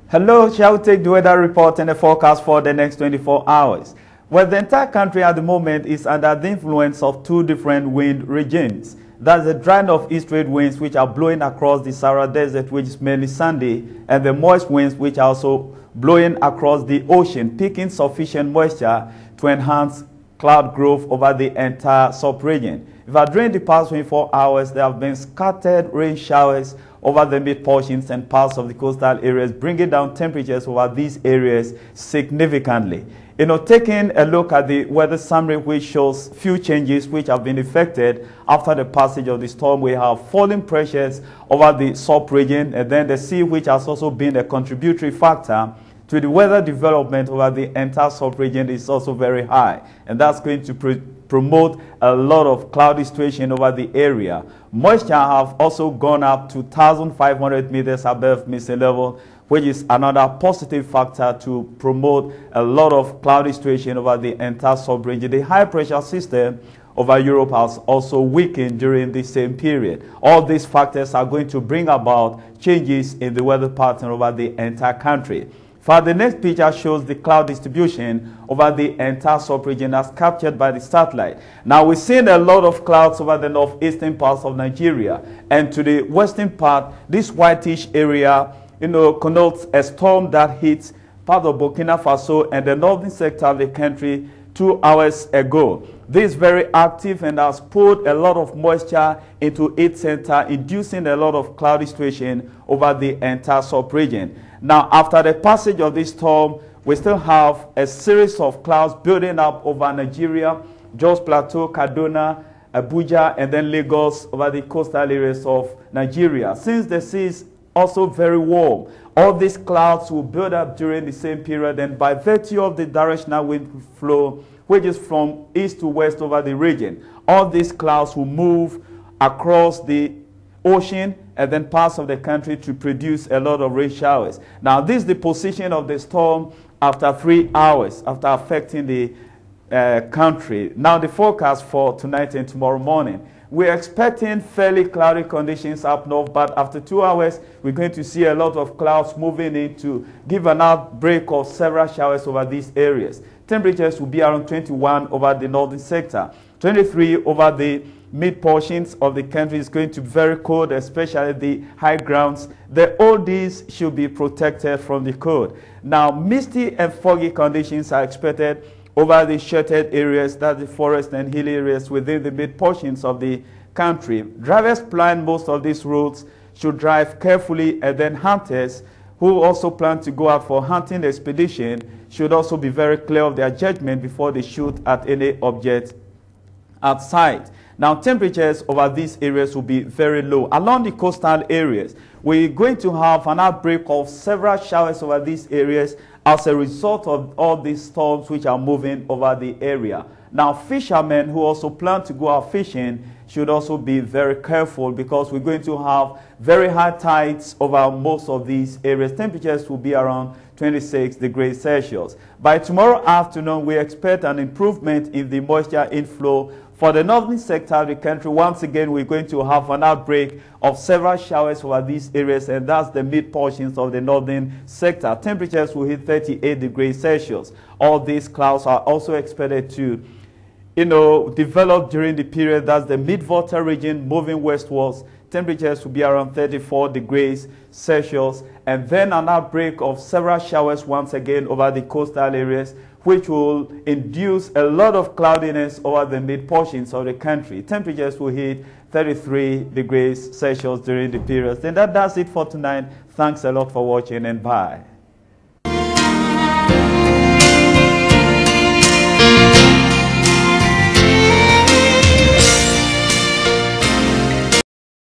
Hello, shall we take the weather report and the forecast for the next 24 hours? Well, the entire country at the moment is under the influence of two different wind regimes. That's the dry northeast trade winds which are blowing across the Sahara Desert, which is mainly sandy, and the moist winds which are also blowing across the ocean, picking sufficient moisture to enhance cloud growth over the entire sub-region. During the past 24 hours, there have been scattered rain showers over the mid-portions and parts of the coastal areas, bringing down temperatures over these areas significantly. Taking a look at the weather summary, which shows few changes which have been effected after the passage of the storm. We have falling pressures over the sub-region, and then the sea, which has also been a contributory factor to the weather development over the entire sub-region, is also very high, and that's going to promote a lot of cloudy situation over the area. Moisture have also gone up to 1,500 meters above sea level, which is another positive factor to promote a lot of cloudy situation over the entire sub-region. The high pressure system over Europe has also weakened during the same period. All these factors are going to bring about changes in the weather pattern over the entire country. The next picture shows the cloud distribution over the entire sub-region as captured by the satellite. Now, we're seeing a lot of clouds over the northeastern parts of Nigeria, and to the western part, this whitish area connotes a storm that hit part of Burkina Faso and the northern sector of the country 2 hours ago. This is very active and has poured a lot of moisture into its center, inducing a lot of cloudy situation over the entire sub-region. Now, after the passage of this storm, we still have a series of clouds building up over Nigeria, Jos Plateau, Kaduna, Abuja, and then Lagos over the coastal areas of Nigeria. Since the sea is also very warm, all these clouds will build up during the same period, and by virtue of the directional wind flow, which is from east to west over the region, all these clouds will move across the ocean and then parts of the country to produce a lot of rain showers. Now, this is the position of the storm after 3 hours after affecting the country. Now, the forecast for tonight and tomorrow morning. We're expecting fairly cloudy conditions up north, but after 2 hours, we're going to see a lot of clouds moving in to give an outbreak of several showers over these areas. Temperatures will be around 21 over the northern sector, 23 over the mid portions of the country. Is going to be very cold, especially the high grounds. The oldies should be protected from the cold. Now, misty and foggy conditions are expected over the sheltered areas, that's the forest and hilly areas within the mid portions of the country. Drivers plying most of these routes should drive carefully, and then hunters who also plan to go out for hunting expedition should also be very clear of their judgment before they shoot at any object at sight. Now, temperatures over these areas will be very low. Along the coastal areas, we're going to have an outbreak of several showers over these areas as a result of all these storms which are moving over the area. Now, fishermen who also plan to go out fishing should also be very careful, because we're going to have very high tides over most of these areas. Temperatures will be around 26 degrees Celsius. By tomorrow afternoon, we expect an improvement in the moisture inflow for the northern sector of the country. Once again, we're going to have an outbreak of several showers over these areas, and that's the mid portions of the northern sector. Temperatures will hit 38 degrees Celsius. All these clouds are also expected to develop during the period. That's the mid-Volta region moving westwards. Temperatures will be around 34 degrees Celsius, and then an outbreak of several showers once again over the coastal areas, which will induce a lot of cloudiness over the mid portions of the country. Temperatures will hit 33 degrees Celsius during the period. And that does it for tonight. Thanks a lot for watching, and bye.